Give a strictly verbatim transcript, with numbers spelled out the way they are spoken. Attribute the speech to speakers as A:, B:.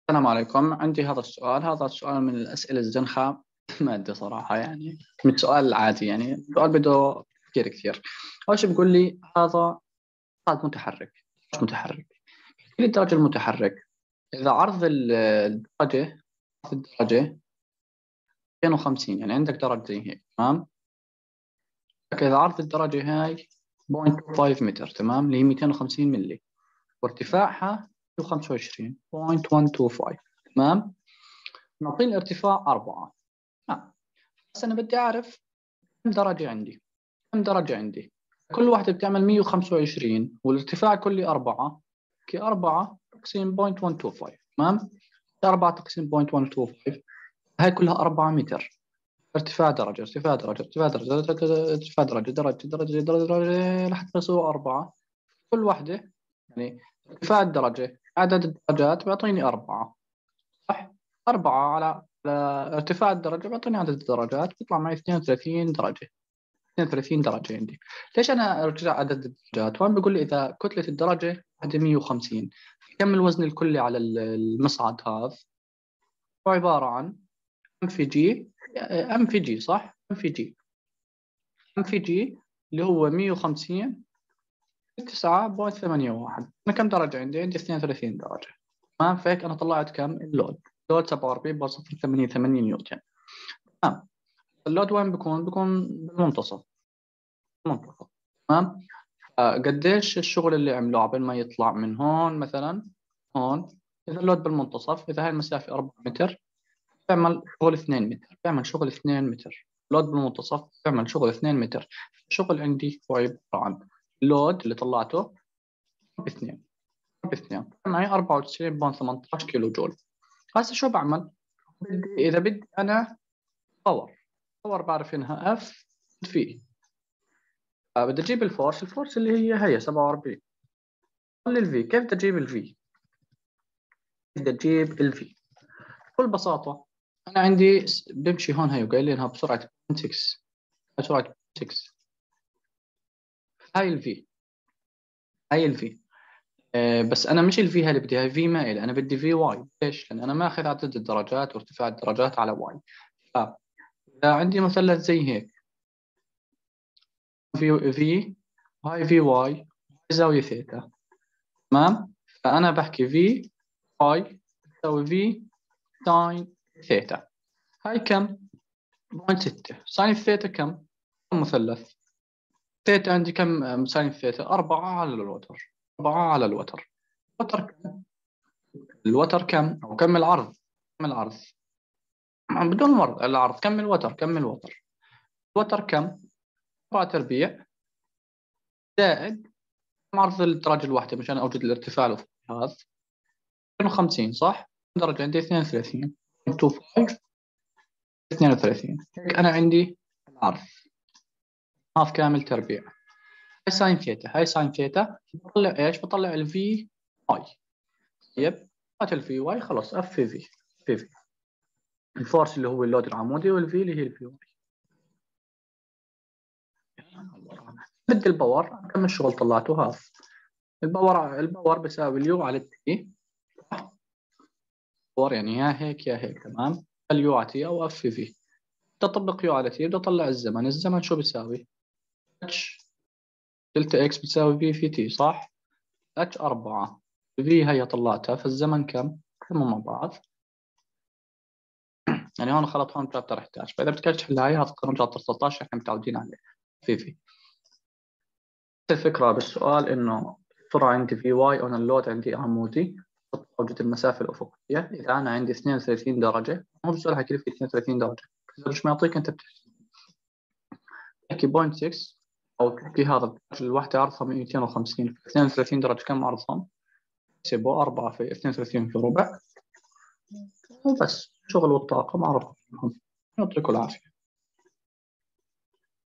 A: السلام عليكم. عندي هذا السؤال هذا السؤال من الأسئلة الزنخة. ما أدري صراحة، يعني من سؤال عادي، يعني سؤال بده تفكير كثير. أول شيء بقول لي هذا صاد متحرك، مش متحرك. في الدرجة المتحرك، إذا عرض ال- الدرجة في الدرجة مئتين وخمسين، يعني عندك درجة زي هيك، تمام. إذا عرض الدرجة هاي صفر فاصلة خمسة متر، تمام، اللي هي مئتين وخمسين ملي، وارتفاعها مئة وخمسة وعشرين فاصلة مئة وخمسة وعشرين، تمام. نعطيه الارتفاع أربعة. آه. بس أنا بدي أعرف كم درجة عندي، كم درجة عندي. كل واحدة بتعمل مئة وخمسة وعشرين والارتفاع كلي أربعة. كي أربعة تقسيم صفر فاصلة مئة وخمسة وعشرين، تمام. أربعة تقسيم صفر فاصلة مئة وخمسة وعشرين، هاي كلها أربعة متر. ارتفاع درجة ارتفاع درجة ارتفاع درجة ارتفاع درجة درجة درجة درجة درجة لحد ما يصيروا أربعة. كل واحدة يعني ارتفاع الدرجة عدد الدرجات بيعطيني أربعة، صح؟ أربعة على على ارتفاع الدرجة بيعطيني عدد الدرجات، بيطلع معي اثنين وثلاثين درجة. اثنين وثلاثين درجة عندي. ليش أنا أرجع عدد الدرجات؟ وين بيقول لي إذا كتلة الدرجة واحدة مئة وخمسين، كم الوزن الكلي على ال- المصعد هذا؟ هو عبارة عن ام في جي. ام في جي صح؟ ام في جي ام في جي اللي هو مئة وخمسين تسعة فاصلة ثمانية واحد. أنا كم درجة عندي؟ عندي اثنين وثلاثين درجة، تمام. فهيك أنا طلعت كم اللود؟ اللود سبعة وأربعين فاصلة ثمانية ثمانية نيوتن، تمام. اللود وين بيكون؟ بيكون بالمنتصف، منتصف، تمام. آه، قديش الشغل اللي عمله قبل ما يطلع من هون مثلا هون؟ إذا اللود بالمنتصف، إذا هاي المسافة أربعة متر، بيعمل شغل اثنين متر، بيعمل شغل اثنين متر. لود بالمنتصف بيعمل شغل اثنين متر. الشغل عندي هو عبارة عن اللود اللي طلعته باثنين باثنين معي أربعة وتسعين فاصلة ثمانية عشر كيلو جول. هسه شو بعمل؟ بدي إذا بدي أنا باور، باور بعرف إنها اف في. آه، بدي أجيب الفورس الفورس اللي هي هي سبعة وأربعين. قل الفي، كيف بدي أجيب الفي؟ بدي أجيب الفي بكل بساطة. أنا عندي س- بمشي هون، هي وقايل لي إنها بسرعة ستة، بسرعة ستة. هاي الفي هاي الفي آه، بس أنا مش الفي هاي اللي بدي، هاي في مائل. أنا بدي في واي. ليش؟ لأن أنا ماخذ عدد الدرجات وارتفاع الدرجات على واي. فإذا عندي مثلث زي هيك، في في هاي في واي زاوية ثيتا، تمام. فأنا بحكي في واي تساوي في ساين ثيتا. هاي كم؟ بوينت ستة. ساين الثيتا كم؟ كم مثلث؟ ثيتا عندي كم ساين ثيتا؟ أربعة على الوتر. أربعة على الوتر. الوتر كم؟ الوتر كم؟ أو كم العرض؟ كم العرض؟ بدون مرض العرض. كم الوتر؟ كم الوتر؟ الوتر كم؟ أربعة تربيع زائد كم عرض الدرجة الواحدة مشان أوجد الارتفاع الأفقي هذا؟ مئتين وخمسين صح؟ درجة عندي اثنين وثلاثين فاصلة خمسة اثنين وثلاثين. هيك أنا عندي العرض هاف كامل تربيع. هاي ساين ثيتا هاي ساين ثيتا بطلع ايش؟ بطلع الفي واي. طيب هات الفي واي، خلاص اف في في في في الفورس اللي هو اللود العمودي، والفي اللي هي الفي واي. بدي الباور، كم الشغل طلعته؟ هاف. الباور الباور بيساوي اليو على التي. باور يعني يا هيك يا هيك، تمام. اليو على تي او اف في في. تطبق يو على تي، بدي اطلع الزمن. الزمن شو بيساوي؟ اتش دلتا اكس بتساوي في في تي، صح؟ اتش أربعة، في هي طلعتها، فالزمن كم؟ كم مع بعض. يعني هون خلط، هون شابتر احد عشر. فاذا بدك تحل هاي، هذا قانون شابتر ستة عشر احنا متعودين عليه في في الفكره بالسؤال انه السرعه عندي في واي، وانا اللود عندي عمودي، اوجد المسافه الافقيه. اذا انا عندي اثنين وثلاثين درجه، مو بالسؤال حكي لي في اثنين وثلاثين درجه، اذا مش معطيك انت بتحكي صفر فاصلة ستة، او تحكي هذا الوحده عرضها مئتين وخمسين، اثنين وثلاثين درجه كم عرضهم؟ احسبوا أربعة في اثنين وثلاثين في ربع، وبس. شغل والطاقه معروف. يعطيكم العافيه.